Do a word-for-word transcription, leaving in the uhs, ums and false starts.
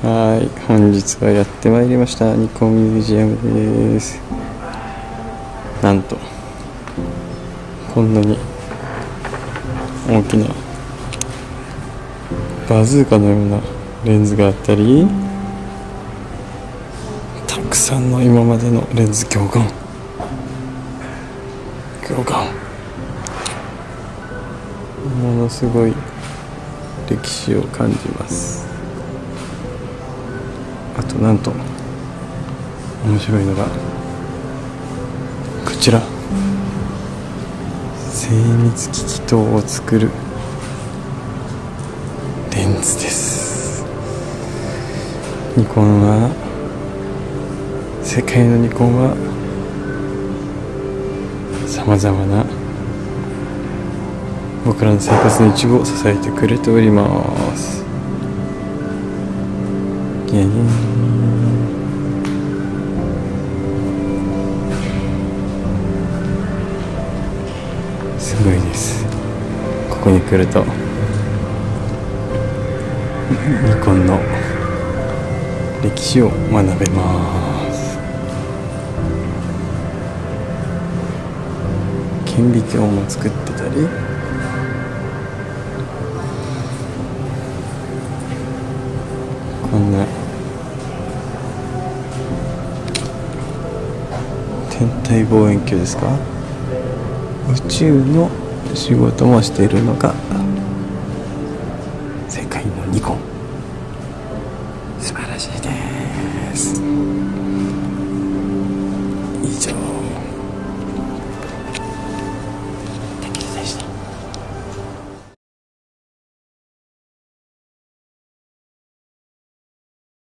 はい、本日はやってまいりましたニコンミュージアムです。なんとこんなに大きなバズーカのようなレンズがあったり、たくさんの今までのレンズ鏡眼鏡眼ものすごい歴史を感じます。あとなんと面白いのがこちら、精密機器等を作るレンズです。ニコンは世界のニコンはさまざまな僕らの生活の一部を支えてくれております。イエイすごいです。ここに来るとニコンの歴史を学べます。顕微鏡も作ってたり、こんな天体望遠鏡ですか、宇宙の仕事もしているのが世界のニコン。素晴らしいです。